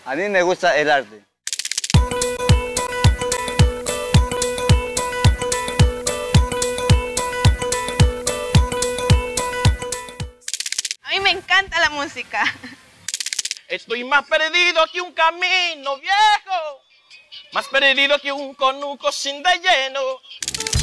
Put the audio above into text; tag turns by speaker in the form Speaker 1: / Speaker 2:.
Speaker 1: A mí me gusta el arte.
Speaker 2: A mí me encanta la música.
Speaker 3: Estoy más perdido que un camino viejo, más perdido que un conuco sin relleno.